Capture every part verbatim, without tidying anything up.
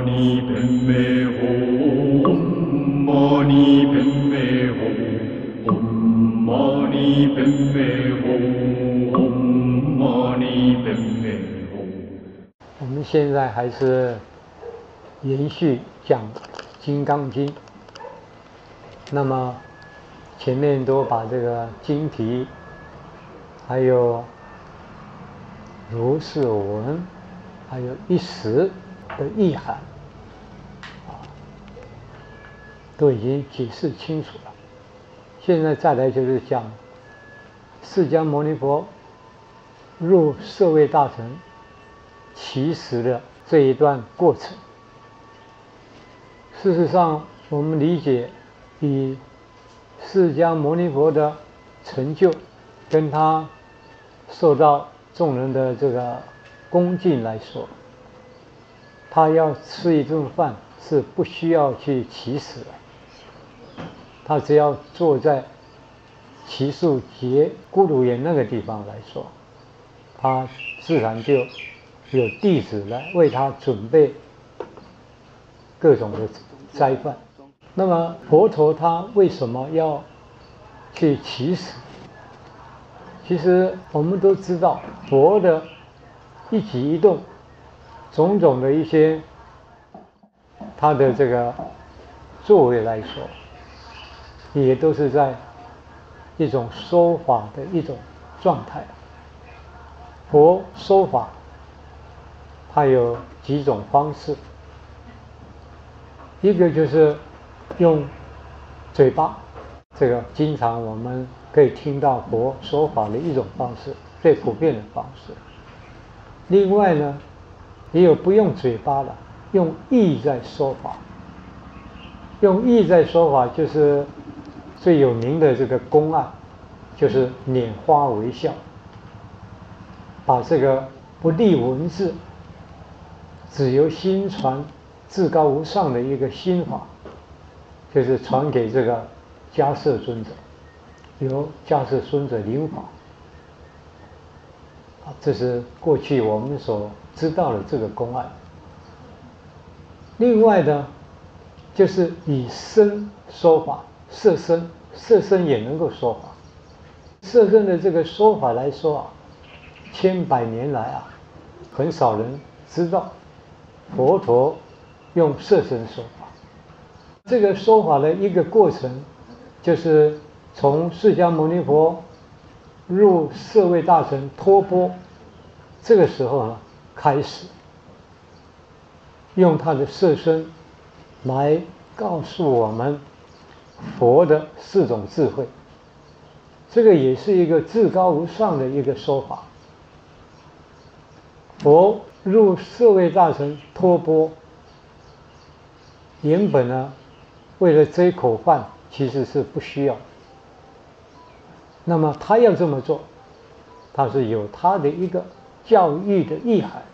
尼呗咩吽，唵嘛呢呗咩吽，唵嘛呢呗咩吽，唵嘛呢呗咩吽。 我们现在还是延续讲《金刚经》，那么前面都把这个经题，还有如是文，还有一时的意涵，啊，都已经解释清楚了。现在再来就是讲释迦牟尼佛入舍卫大城起始的这一段过程。事实上，我们理解以释迦牟尼佛的成就，跟他受到众人的这个恭敬来说，他要吃一顿饭是不需要去起始的，他只要坐在祇树结孤独园那个地方来说，他自然就有弟子来为他准备各种的斋饭。那么佛陀他为什么要去起始？其实我们都知道，佛的一举一动，种种的一些他的这个作为来说，也都是在一种说法的一种状态。佛说法，它有几种方式，一个就是用嘴巴，这个经常我们可以听到佛说法的一种方式，最普遍的方式。另外呢，也有不用嘴巴的，用意在说法。用意在说法，就是最有名的这个公案，就是拈花微笑，把这个不立文字，只由心传至高无上的一个心法，就是传给这个迦摄尊者，由迦摄尊者领法。啊，这是过去我们所知道的这个公案。另外呢，就是以身说法，色身，色身也能够说法。色身的这个说法来说啊，千百年来啊，很少人知道佛陀用色身说法。这个说法的一个过程，就是从释迦牟尼佛入舍卫大城托钵，这个时候呢开始，用他的色身来告诉我们佛的四种智慧。这个也是一个至高无上的一个说法。佛入舍卫大城托钵，原本呢，为了这一口饭，其实是不需要。那么他要这么做，他是有他的一个教育的意涵。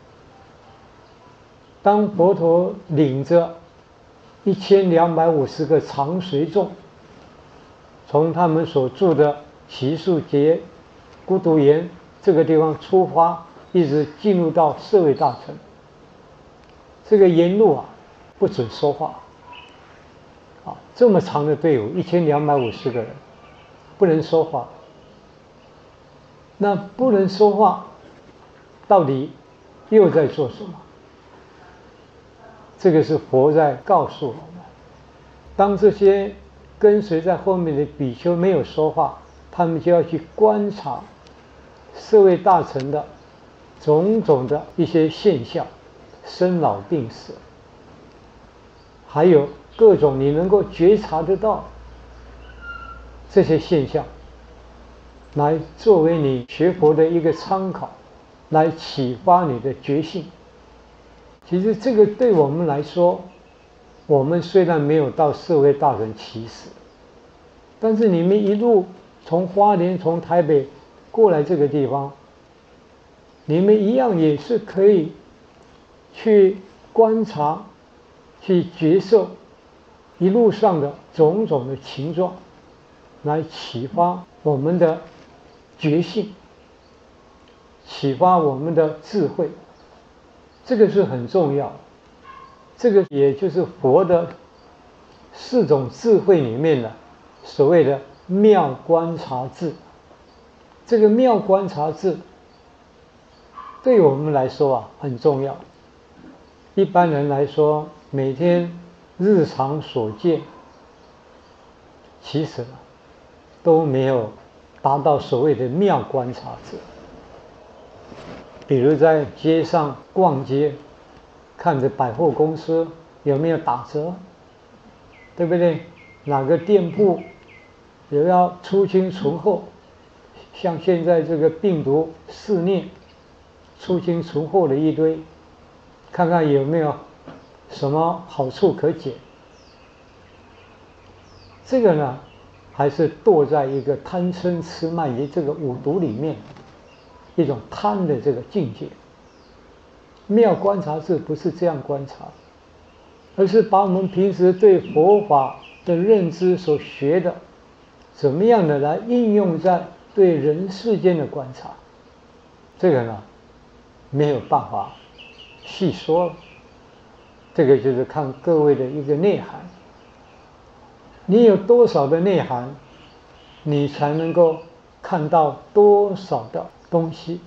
当佛陀领着一千两百五十个长随众，从他们所住的祇树结孤独园这个地方出发，一直进入到舍卫大城。这个沿路啊，不准说话。啊，这么长的队伍，一千两百五十个人，不能说话。那不能说话，到底又在做什么？这个是佛在告诉我们：当这些跟随在后面的比丘没有说话，他们就要去观察舍卫大城的种种的一些现象，生老病死，还有各种你能够觉察得到这些现象，来作为你学佛的一个参考，来启发你的觉性。其实这个对我们来说，我们虽然没有到舍卫大城起始，但是你们一路从花莲从台北过来这个地方，你们一样也是可以去观察，去觉受一路上的种种的情状，来启发我们的觉性，启发我们的智慧。这个是很重要。 这个也就是佛的四种智慧里面的所谓的妙观察智。这个妙观察智对我们来说啊很重要。一般人来说，每天日常所见，其实都没有达到所谓的妙观察智。比如在街上逛街，看着百货公司有没有打折，对不对？哪个店铺有要出清存后，像现在这个病毒肆虐，出清存后的一堆，看看有没有什么好处可解。这个呢，还是堕在一个贪嗔痴慢疑这个五毒里面，一种贪的这个境界。妙观察智不是这样观察，而是把我们平时对佛法的认知所学的，怎么样的来应用在对人世间的观察。这个呢，没有办法细说了，这个就是看各位的一个内涵。你有多少的内涵，你才能够看到多少的东西。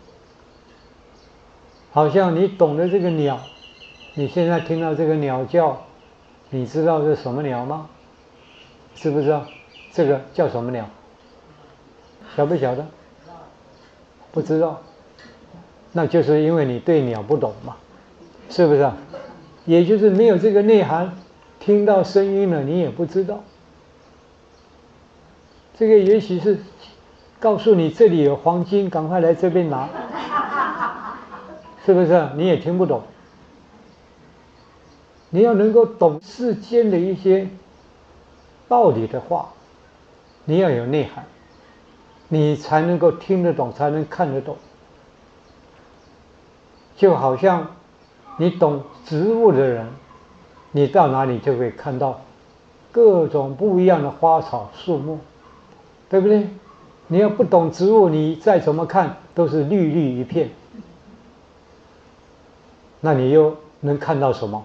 好像你懂得这个鸟，你现在听到这个鸟叫，你知道是什么鸟吗？知不知道这个叫什么鸟？晓不晓得？不知道，那就是因为你对鸟不懂嘛，是不是？也就是没有这个内涵，听到声音了你也不知道。这个也许是告诉你这里有黄金，赶快来这边拿，是不是？你也听不懂。你要能够懂世间的一些道理的话，你要有内涵，你才能够听得懂，才能看得懂。就好像你懂植物的人，你到哪里就会看到各种不一样的花草树木，对不对？你要不懂植物，你再怎么看都是绿绿一片，那你又能看到什么？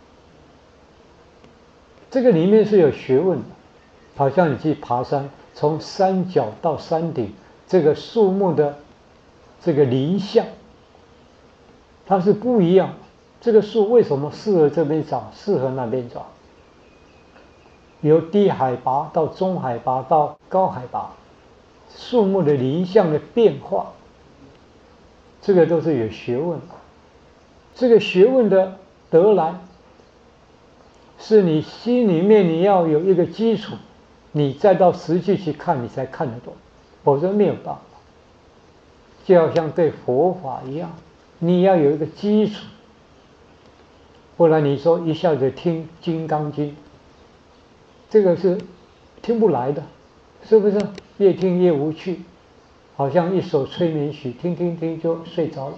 这个里面是有学问的，好像你去爬山，从山脚到山顶，这个树木的这个林相，它是不一样。这个树为什么适合这边长，适合那边长？由低海拔到中海拔到高海拔，树木的林相的变化，这个都是有学问的。这个学问的得来，是你心里面你要有一个基础，你再到实际去看，你才看得懂，否则没有办法。就好像对佛法一样，你要有一个基础，不然你说一下子听《金刚经》，这个是听不来的，是不是？越听越无趣，好像一首催眠曲，听听听就睡着了。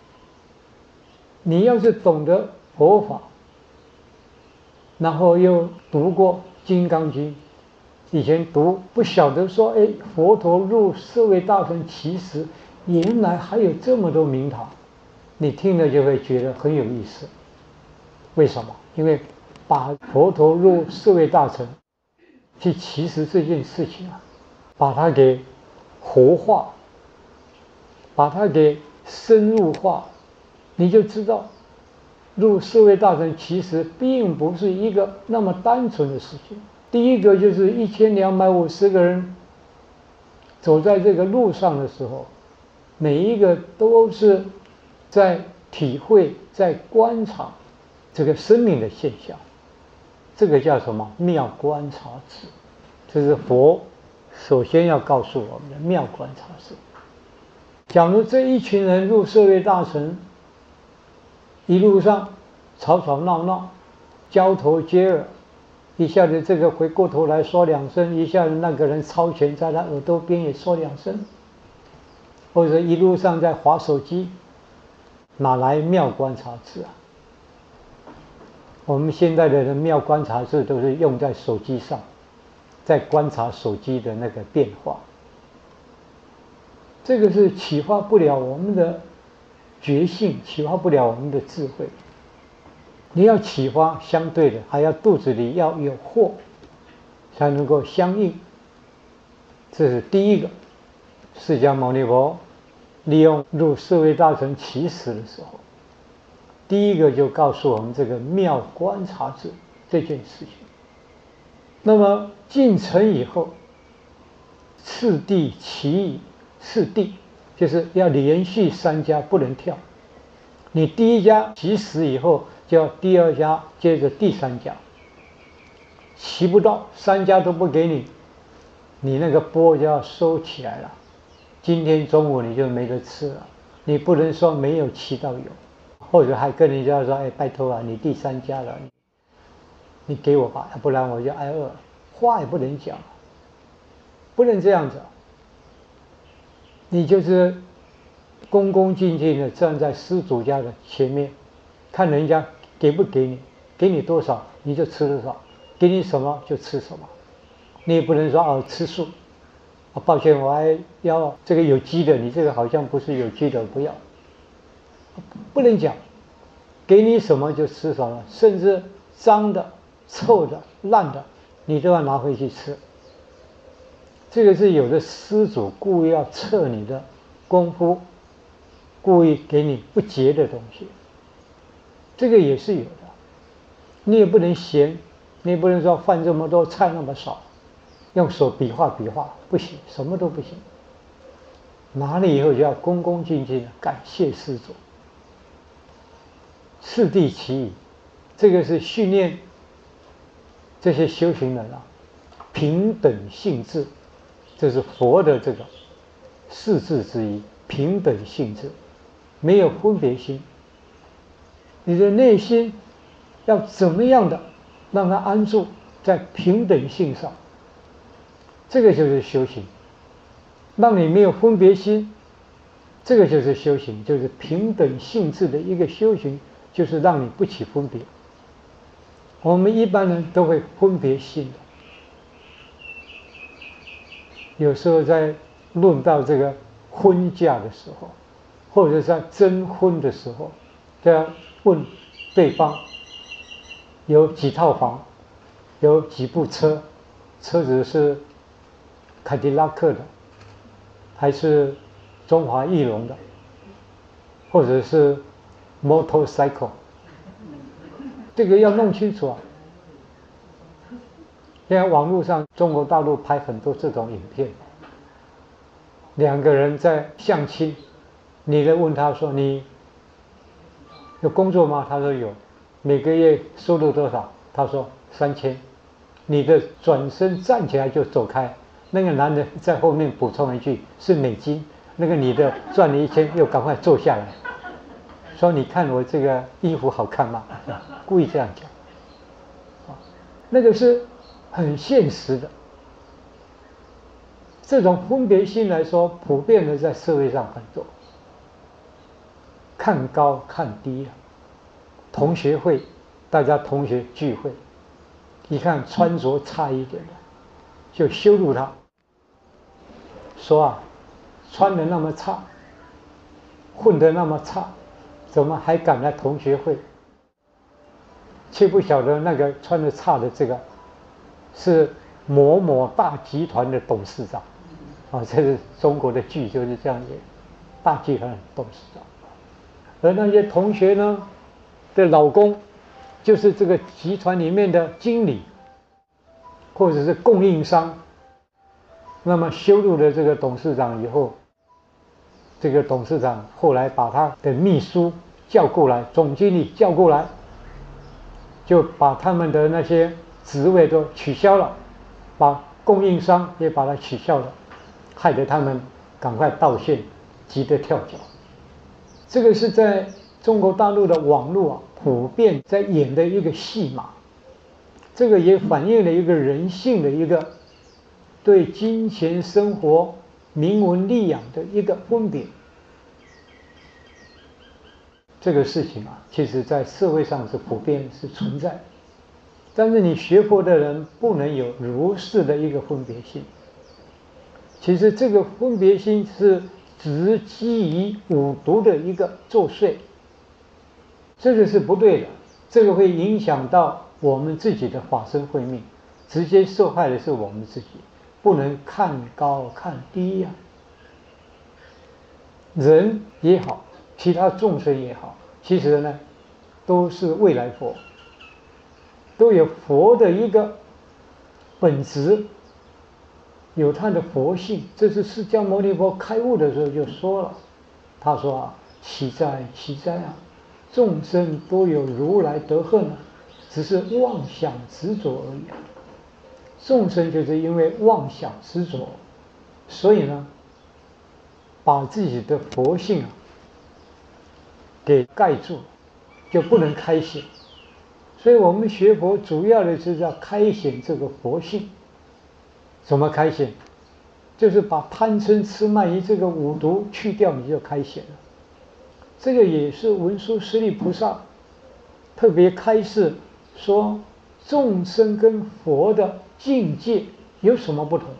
你要是懂得佛法，然后又读过《金刚经》，以前读不晓得说，哎，佛陀入舍卫大臣其实原来还有这么多名堂，你听了就会觉得很有意思。为什么？因为把佛陀入舍卫大臣去其实这件事情啊，把它给活化，把它给深入化，你就知道入舍卫大臣其实并不是一个那么单纯的事情。第一个就是一千两百五十个人走在这个路上的时候，每一个都是在体会，在观察这个生命的现象，这个叫什么？妙观察智。这是佛首先要告诉我们的妙观察智。假如这一群人入舍卫大臣，一路上吵吵闹闹，交头接耳，一下子这个回过头来说两声，一下子那个人超前在他耳朵边也说两声，或者一路上在滑手机，哪来妙观察智啊？我们现在的人妙观察智都是用在手机上，在观察手机的那个变化，这个是启发不了我们的觉性，启发不了我们的智慧。 你要启发，相对的还要肚子里要有货，才能够相应。这是第一个。释迦牟尼佛利用入舍卫大臣起始的时候，第一个就告诉我们这个妙观察者这件事情。那么进城以后，次第其已，次第就是要连续三家不能跳。你第一家起始以后，就要第二家，接着第三家。骑不到，三家都不给你，你那个钵就要收起来了。今天中午你就没得吃了，你不能说没有骑到有，或者还跟人家说，哎，拜托啊，你第三家了，你你给我吧，要不然我就挨饿。话也不能讲，不能这样子。你就是恭恭敬敬的站在施主家的前面，看人家给不给你，给你多少你就吃多少，给你什么就吃什么。你也不能说哦吃素，啊抱歉我还要这个有机的，你这个好像不是有机的，不要，不能讲，给你什么就吃什么，甚至脏的、臭的、烂的，你都要拿回去吃。这个是有的施主故意要测你的功夫，故意给你不洁的东西，这个也是有的。你也不能嫌，你也不能说饭这么多，菜那么少，用手比划比划，不行，什么都不行。拿了以后就要恭恭敬敬的感谢施主。次第其已，这个是训练这些修行人啊，平等性质，这是佛的这个四字之一，平等性质，没有分别心。你的内心要怎么样的让它安住在平等性上，这个就是修行。让你没有分别心，这个就是修行，就是平等性质的一个修行，就是让你不起分别。我们一般人都会分别心的，有时候在论到这个婚嫁的时候，或者在征婚的时候，就要问对方有几套房，有几部车，车子是凯迪拉克的，还是中华翼龙的，或者是 motorcycle， 这个要弄清楚啊。现在网络上中国大陆拍很多这种影片，两个人在相亲，女的问他说：“你有工作吗？”他说有。每个月收入多少？他说三千。女的转身站起来就走开，那个男的在后面补充一句是美金。那个女的赚了一千，又赶快坐下来，说：“你看我这个衣服好看吗？”故意这样讲。那个是很现实的。这种分别心来说，普遍的在社会上很多。看高看低了，同学会，大家同学聚会，一看穿着差一点的，就羞辱他，说啊，穿得那么差，混得那么差，怎么还敢来同学会？却不晓得那个穿得差的这个是某某大集团的董事长。啊，这是中国的剧就是这样演，大集团的董事长。而那些同学呢的老公，就是这个集团里面的经理，或者是供应商。那么羞辱了这个董事长以后，这个董事长后来把他的秘书叫过来，总经理叫过来，就把他们的那些职位都取消了，把供应商也把它取消了，害得他们赶快道歉，急得跳脚。这个是在中国大陆的网络啊，普遍在演的一个戏码。这个也反映了一个人性的一个对金钱生活、名闻利养的一个分别。这个事情啊，其实在社会上是普遍是存在的，但是你学佛的人不能有如是的一个分别心。其实这个分别心是直基于五毒的一个作祟，这个是不对的。 这个会影响到我们自己的法身慧命，直接受害的是我们自己，不能看高看低呀、啊。人也好，其他众生也好，其实呢，都是未来佛，都有佛的一个本质，有他的佛性。这是释迦牟尼佛开悟的时候就说了，他说啊，奇哉奇哉啊，众生都有如来德恨啊，只是妄想执着而已啊。众生就是因为妄想执着，所以呢，把自己的佛性啊给盖住，就不能开显。所以我们学佛主要的就是要开显这个佛性。怎么开显？就是把贪嗔痴慢疑这个五毒去掉，你就开显了。这个也是文殊师利菩萨特别开示说，众生跟佛的境界有什么不同？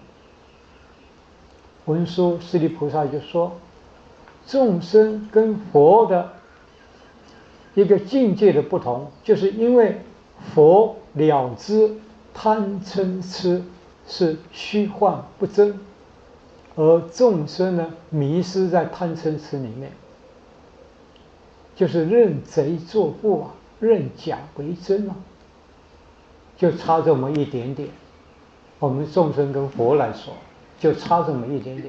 文殊师利菩萨就说，众生跟佛的一个境界的不同，就是因为佛了知贪嗔痴是虚幻不真，而众生呢迷失在贪嗔痴里面，就是认贼作父啊，认假为真啊，就差这么一点点。我们众生跟佛来说，就差这么一点点。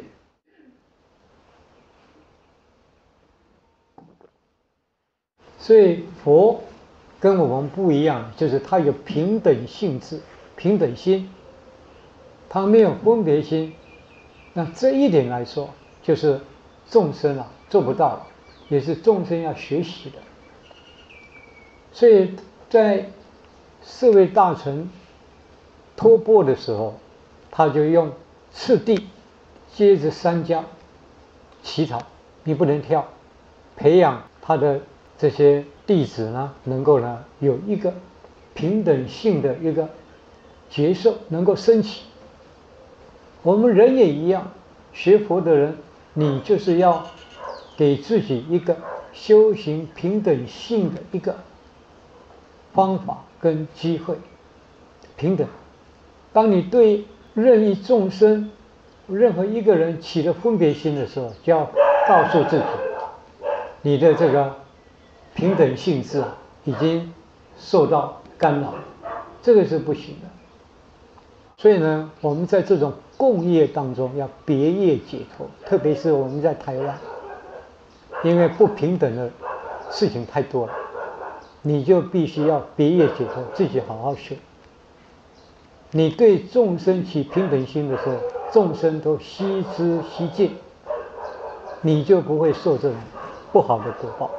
所以佛跟我们不一样，就是他有平等性质、平等心，他没有分别心。那这一点来说，就是众生啊做不到，也是众生要学习的。所以在四位大臣托钵的时候，他就用次第接着三家乞讨，你不能跳，培养他的这些弟子呢，能够呢有一个平等性的一个觉受，能够升起。我们人也一样，学佛的人，你就是要给自己一个修行平等性的一个方法跟机会。平等，当你对任意众生、任何一个人起了分别心的时候，就要告诉自己，你的这个平等性质啊，已经受到干扰，这个是不行的。所以呢，我们在这种共业当中要别业解脱，特别是我们在台湾，因为不平等的事情太多了，你就必须要别业解脱，自己好好修。你对众生起平等心的时候，众生都悉知悉见，你就不会受这种不好的果报。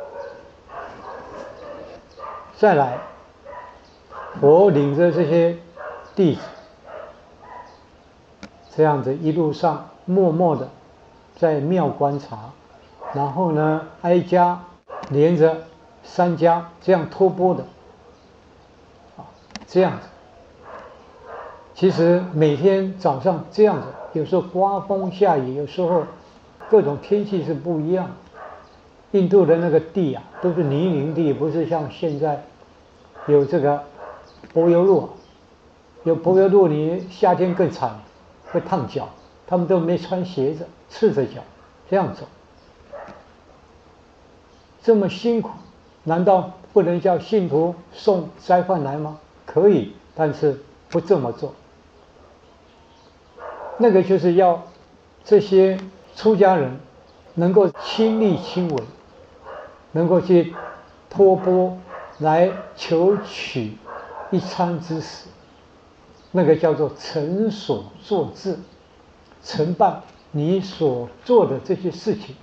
再来，我领着这些弟子，这样子一路上默默的在庙观察，然后呢挨家连着三家这样托钵的，啊，这样子。其实每天早上这样子，有时候刮风下雨，有时候各种天气是不一样。印度的那个地啊，都是泥泞地，不是像现在有这个柏油路，有柏油路，你夏天更惨，会烫脚，他们都没穿鞋子，赤着脚这样走，这么辛苦，难道不能叫信徒送斋饭来吗？可以，但是不这么做。那个就是要这些出家人能够亲力亲为，能够去托钵来求取一餐之食，那个叫做承所作智，承办你所做的这些事情，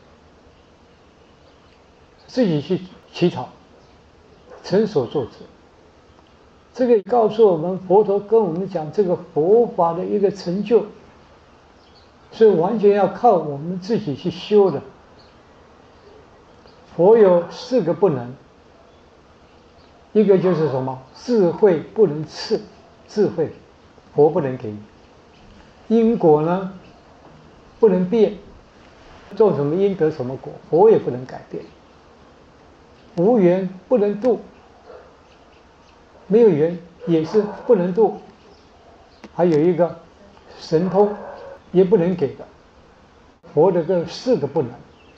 自己去乞讨，承所作智。这个告诉我们，佛陀跟我们讲这个佛法的一个成就，是完全要靠我们自己去修的。佛有四个不能，一个就是什么？智慧不能赐，智慧佛不能给你。因果呢不能变，做什么因得什么果，佛也不能改变。无缘不能度， 没有缘也是不能度。还有一个神通也不能给的，佛的这四个不能，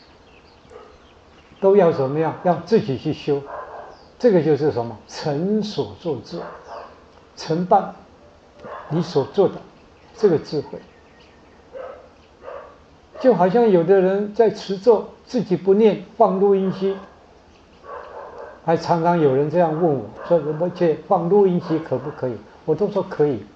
都要怎么样？要自己去修。这个就是什么？成所作智，承办你所做的这个智慧。就好像有的人在持咒，自己不念，放录音机。还常常有人这样问我说：“仁波切，放录音机可不可以？”我都说可以。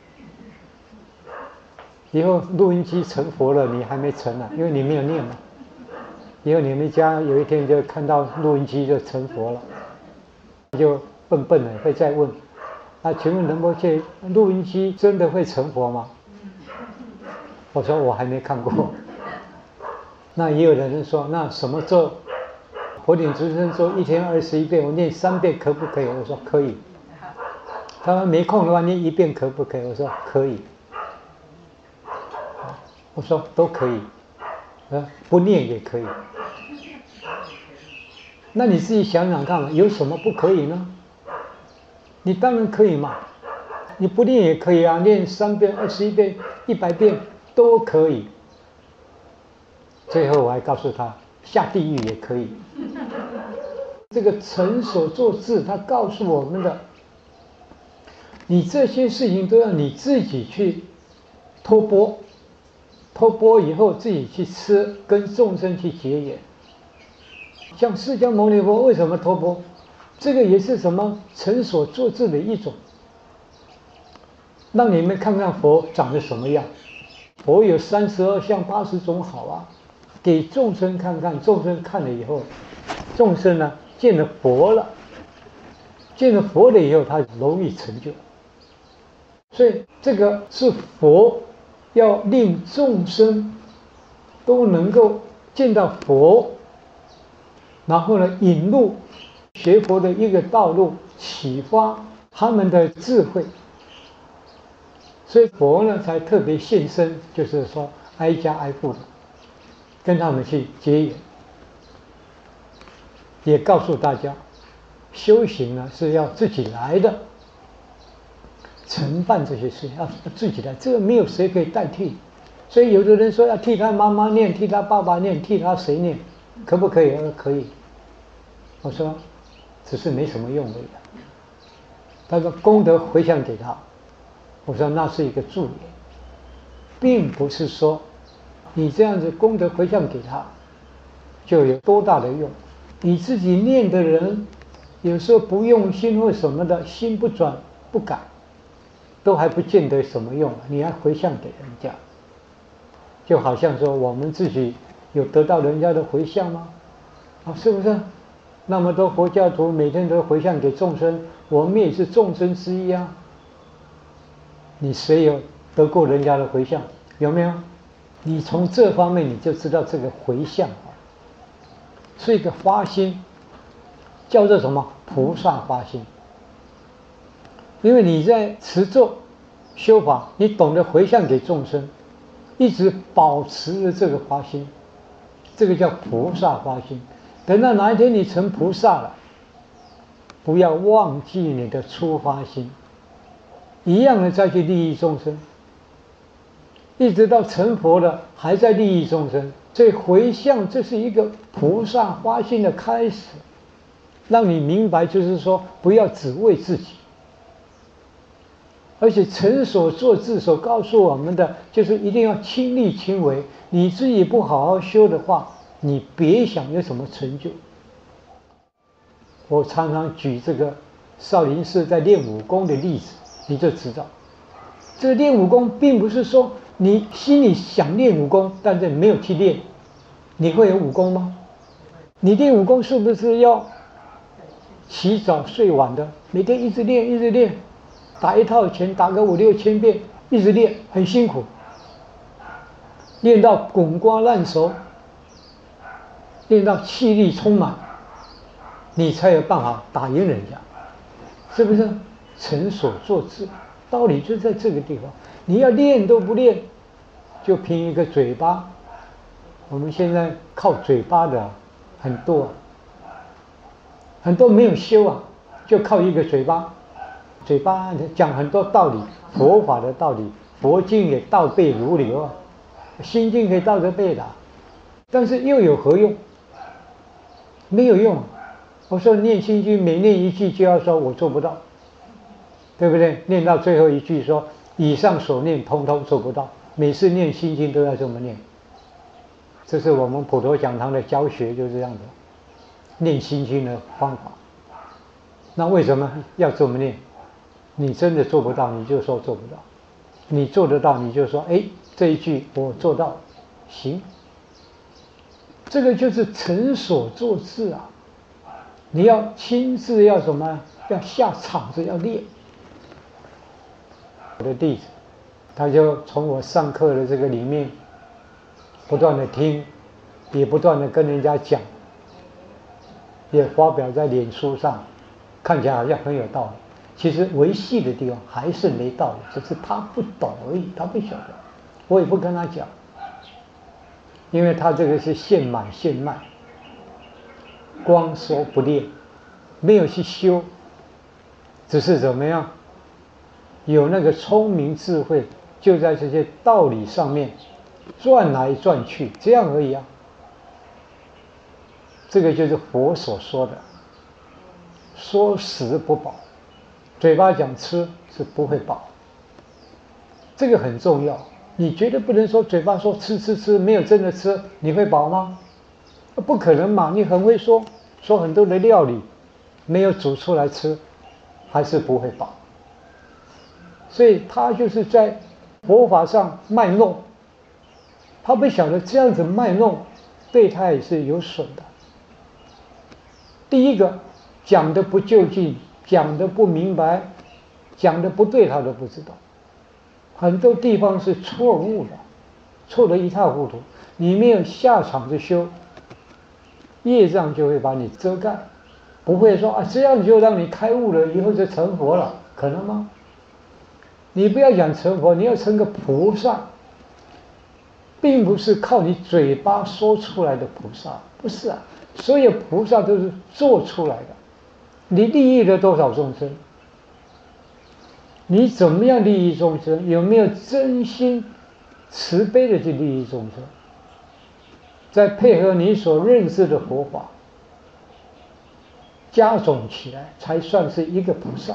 以后录音机成佛了，你还没成呢，因为你没有念嘛。以后你们家有一天就看到录音机就成佛了，就笨笨的会再问：“啊，请问仁波切，录音机真的会成佛吗？”我说我还没看过。那也有的人说：“那什么咒？佛顶诸生咒一天二十一遍，我念三遍可不可以？”我说可以。他说没空的话念一遍可不可以？我说可以。我说都可以，呃，不念也可以。那你自己想想看嘛，有什么不可以呢？你当然可以嘛，你不念也可以啊，念三遍、二十一遍、一百遍都可以。最后我还告诉他，下地狱也可以。这个成所作智，他告诉我们的，你这些事情都要你自己去托钵。托钵以后自己去吃，跟众生去结缘。像释迦牟尼佛为什么托钵？这个也是什么成所作智的一种，让你们看看佛长得什么样。佛有三十二相八十种好啊，给众生看看，众生看了以后，众生呢见了佛了，见了佛了以后，他容易成就。所以这个是佛要令众生都能够见到佛，然后呢引入学佛的一个道路，启发他们的智慧。所以佛呢才特别现身，就是说挨家挨户的跟他们去结缘，也告诉大家修行呢是要自己来的，承办这些事情要自己来，这个没有谁可以代替。所以有的人说要替他妈妈念，替他爸爸念，替他谁念，可不可以？呃，可以。我说只是没什么用而已。他说功德回向给他，我说那是一个助缘，并不是说你这样子功德回向给他就有多大的用。你自己念的人有时候不用心或什么的，心不转不改，都还不见得什么用，你还回向给人家。就好像说我们自己有得到人家的回向吗？啊，是不是？那么多佛教徒每天都回向给众生，我们也是众生之一啊。你谁有得过人家的回向？有没有？你从这方面你就知道这个回向啊，是一个发心，叫做什么？菩萨发心。因为你在持咒修法，你懂得回向给众生，一直保持着这个发心，这个叫菩萨发心。等到哪一天你成菩萨了，不要忘记你的初发心，一样的再去利益众生，一直到成佛了还在利益众生。所以回向这是一个菩萨发心的开始，让你明白，就是说不要只为自己。而且成所作智所告诉我们的，就是一定要亲力亲为。你自己不好好修的话，你别想有什么成就。我常常举这个少林寺在练武功的例子，你就知道，这个练武功并不是说你心里想练武功，但是没有去练，你会有武功吗？你练武功是不是要起早睡晚的，每天一直练一直练？打一套拳打个五六千遍，一直练很辛苦，练到滚瓜烂熟，练到气力充满，你才有办法打赢人家，是不是？成所作智，道理就在这个地方。你要练都不练，就凭一个嘴巴。我们现在靠嘴巴的很多，很多没有修啊，就靠一个嘴巴。 嘴巴讲很多道理，佛法的道理，佛经也倒背如流啊，心经可以倒着背的，但是又有何用？没有用。我说念心经，每念一句就要说我做不到，对不对？念到最后一句说以上所念通通做不到，每次念心经都要这么念。这是我们普陀讲堂的教学，就是这样的念心经的方法。那为什么要这么念？你真的做不到，你就说做不到；你做得到，你就说哎，这一句我做到，行。这个就是成所作智啊！你要亲自要什么？要下场子要练。我的弟子，他就从我上课的这个里面不断的听，也不断的跟人家讲，也发表在脸书上，看起来好像很有道理。其实维系的地方还是没道理，只是他不懂而已，他不晓得。我也不跟他讲，因为他这个是现买现卖，光说不练，没有去修，只是怎么样，有那个聪明智慧，就在这些道理上面转来转去，这样而已啊。这个就是佛所说的，说食不饱，嘴巴讲吃是不会饱，这个很重要。你绝对不能说嘴巴说吃吃吃，没有真的吃，你会饱吗？不可能嘛！你很会说，说很多的料理，没有煮出来吃，还是不会饱。所以他就是在佛法上卖弄，他不晓得这样子卖弄对他也是有损的。第一个讲的不究竟，讲的不明白，讲的不对，他都不知道。很多地方是错误的，错得一塌糊涂。你没有下场子修，业障就会把你遮盖，不会说啊这样就让你开悟了，以后就成佛了，可能吗？你不要讲成佛，你要成个菩萨，并不是靠你嘴巴说出来的菩萨，不是啊，所有菩萨都是做出来的。你利益了多少众生？你怎么样利益众生？有没有真心慈悲的去利益众生？再配合你所认识的佛法，加总起来，才算是一个菩萨。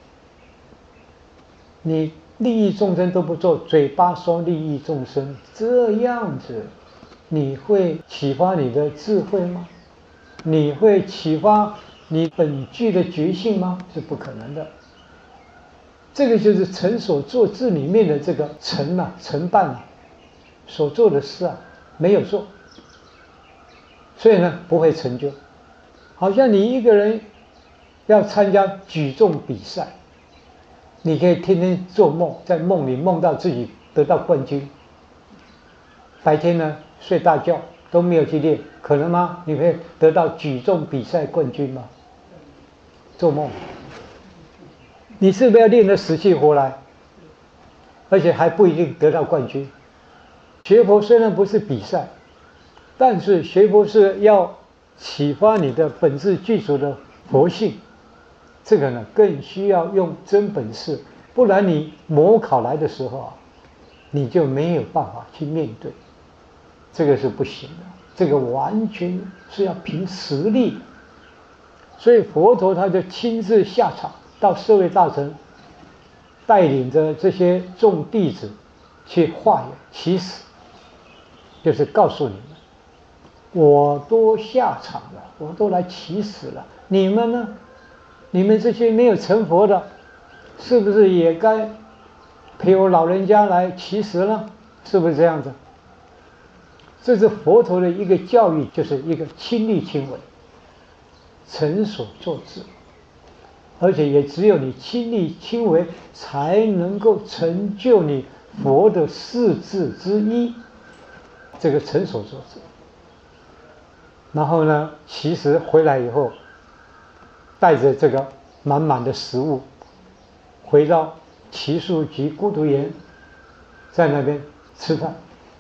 你利益众生都不做，嘴巴说利益众生，这样子，你会启发你的智慧吗？你会启发你本具的觉性吗？是不可能的。这个就是成所作智里面的这个成啊，成办啊，所做的事啊，没有做，所以呢，不会成就。好像你一个人要参加举重比赛，你可以天天做梦，在梦里梦到自己得到冠军，白天呢睡大觉都没有去练，可能吗？你会得到举重比赛冠军吗？做梦。你是不是要练得死去活来，而且还不一定得到冠军？学佛虽然不是比赛，但是学佛是要启发你的本质具足的佛性，这个呢更需要用真本事，不然你模考来的时候啊，你就没有办法去面对，这个是不行的，这个完全是要凭实力。所以佛陀他就亲自下场到舍卫大城，带领着这些众弟子去化缘起死，就是告诉你们，我都下场了，我都来起死了，你们呢？你们这些没有成佛的，是不是也该陪我老人家来起死了？是不是这样子？这是佛陀的一个教育，就是一个亲力亲为，成所作智。而且也只有你亲力亲为，才能够成就你佛的四智之一，这个成所作智。然后呢，其实回来以后，带着这个满满的食物，回到祇树及孤独园，在那边吃饭。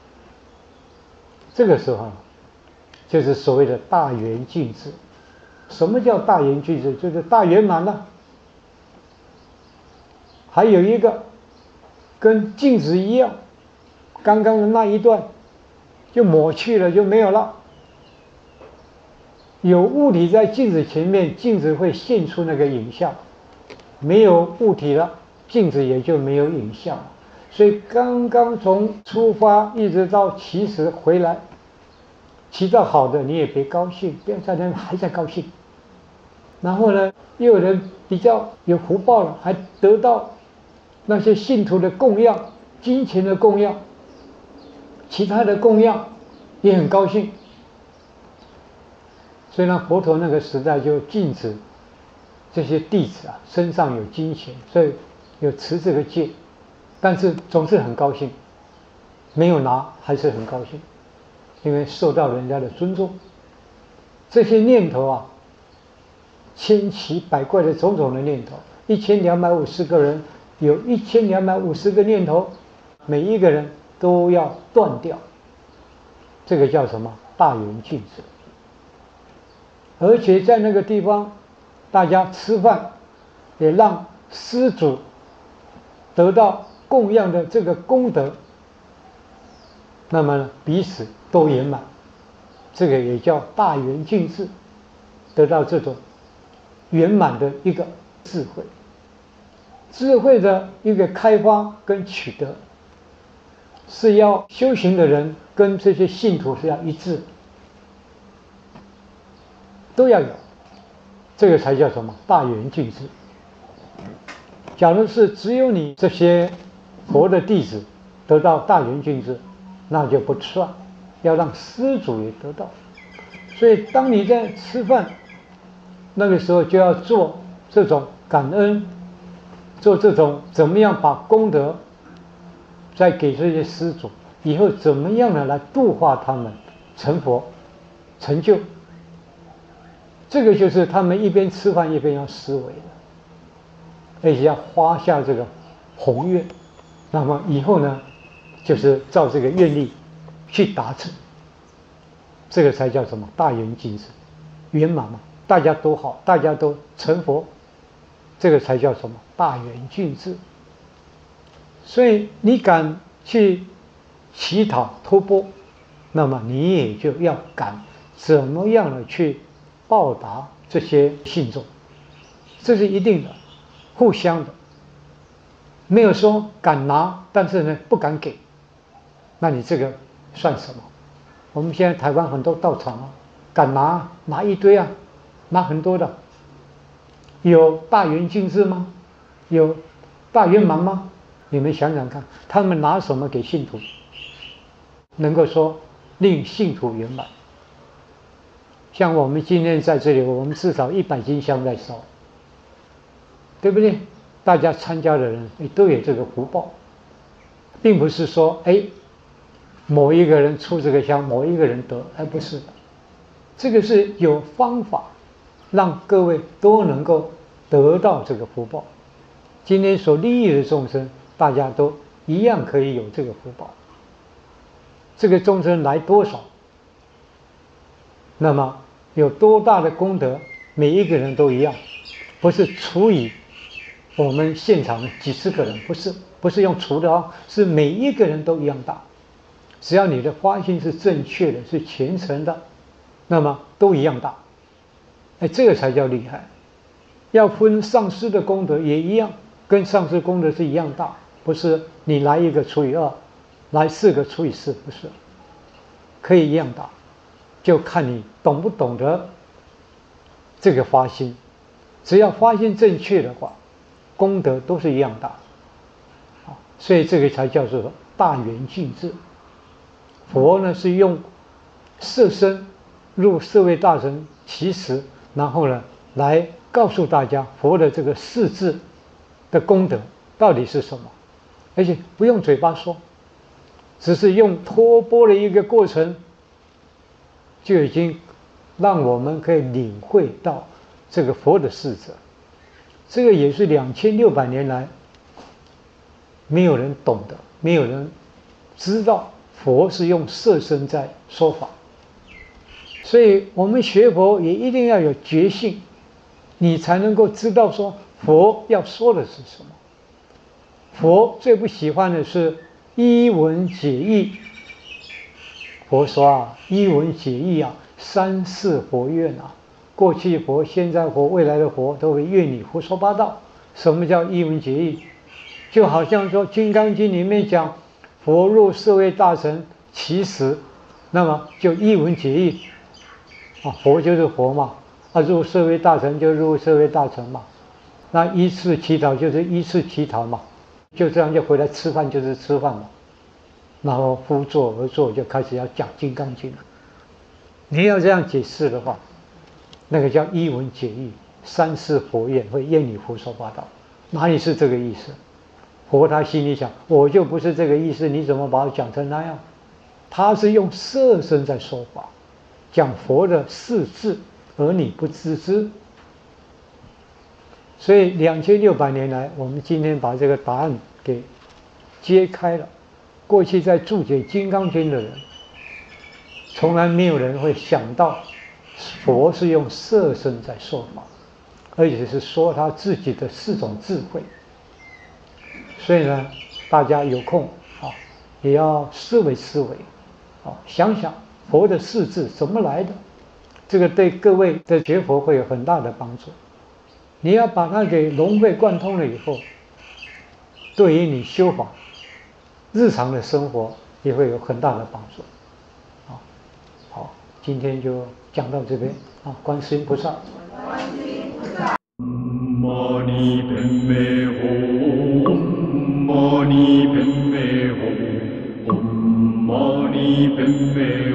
这个时候，就是所谓的大圆净智。什么叫大圆净智？就是大圆满了。 还有一个跟镜子一样，刚刚的那一段就抹去了，就没有了。有物体在镜子前面，镜子会现出那个影像；没有物体了，镜子也就没有影像。所以刚刚从出发一直到其实回来，骑到好的你也别高兴，不要在那边还在高兴。然后呢，又有人比较有福报了，还得到那些信徒的供养、金钱的供养、其他的供养，也很高兴。所以呢，佛陀那个时代就禁止这些弟子啊身上有金钱，所以有持这个戒，但是总是很高兴，没有拿还是很高兴，因为受到人家的尊重。这些念头啊，千奇百怪的种种的念头，一千两百五十个人，有一千两百五十个念头，每一个人都要断掉。这个叫什么？大圆镜智。而且在那个地方，大家吃饭，也让施主得到供养的这个功德，那么彼此都圆满，这个也叫大圆镜智，得到这种圆满的一个智慧。智慧的一个开发跟取得，是要修行的人跟这些信徒是要一致，都要有，这个才叫什么？大圆镜智。假如是只有你这些佛的弟子得到大圆镜智，那就不算，要让施主也得到。所以当你在吃饭那个时候，就要做这种感恩，做这种怎么样把功德再给这些施主，以后怎么样呢来度化他们成佛成就。这个就是他们一边吃饭一边要思维的，而且要发下这个宏愿，那么以后呢，就是照这个愿力去达成，这个才叫什么？大圆镜智，圆满嘛，大家都好，大家都成佛，这个才叫什么？大圆镜智。所以你敢去乞讨托钵，那么你也就要敢怎么样的去报答这些信众，这是一定的，互相的，没有说敢拿，但是呢不敢给，那你这个算什么？我们现在台湾很多道场啊，敢拿拿一堆啊，拿很多的，有大圆镜智吗？有大圆满吗？你们想想看，他们拿什么给信徒，能够说令信徒圆满？像我们今天在这里，我们至少一百斤香在烧，对不对？大家参加的人都有这个福报，并不是说哎，某一个人出这个香，某一个人得，而不是的。这个是有方法，让各位都能够得到这个福报。今天所利益的众生，大家都一样可以有这个福报。这个众生来多少，那么有多大的功德，每一个人都一样，不是除以我们现场几十个人，不是，不是用除的啊，是每一个人都一样大。只要你的发心是正确的，是虔诚的，那么都一样大。哎，这个才叫厉害。要分上师的功德也一样，跟上师功德是一样大，不是你来一个除以二，来四个除以四，不是，可以一样大，就看你懂不懂得这个发心。只要发心正确的话，功德都是一样大。所以这个才叫做大圆镜智。佛呢是用色身入舍卫大乘其实，然后呢来告诉大家佛的这个四智的功德到底是什么，而且不用嘴巴说，只是用托钵的一个过程，就已经让我们可以领会到这个佛的四者。这个也是两千六百年来没有人懂得，没有人知道佛是用色身在说法。所以我们学佛也一定要有觉性，你才能够知道说佛要说的是什么。 佛最不喜欢的是一文解义。佛说啊，一文解义啊，三世佛怨啊，过去佛、现在佛、未来的佛都会怨你胡说八道。什么叫一文解义？就好像说《金刚经》里面讲，佛入舍卫大臣其时，那么就一文解义啊，佛就是佛嘛，啊入舍卫大臣就入舍卫大臣嘛，那依次乞讨就是依次乞讨嘛，就这样就回来吃饭就是吃饭嘛，然后夫坐而坐就开始要讲《金刚经》了。你要这样解释的话，那个叫一文解义，三世佛怨，会怨你胡说八道，哪里是这个意思？佛他心里想，我就不是这个意思，你怎么把我讲成那样？他是用色身在说法，讲佛的四字，而你不知之。所以两千六百年来，我们今天把这个答案给揭开了。过去在注解《金刚经》的人，从来没有人会想到佛是用色身在说法，而且是说他自己的四种智慧。所以呢，大家有空啊，也要思维思维，啊，想想佛的四字怎么来的，这个对各位的学佛会有很大的帮助。你要把它给融会贯通了以后，对于你修法、日常的生活也会有很大的帮助。啊，好，今天就讲到这边啊，观世音菩萨。观世音菩萨。 玛尼呗美吽，玛尼呗美吽，吽玛尼呗美。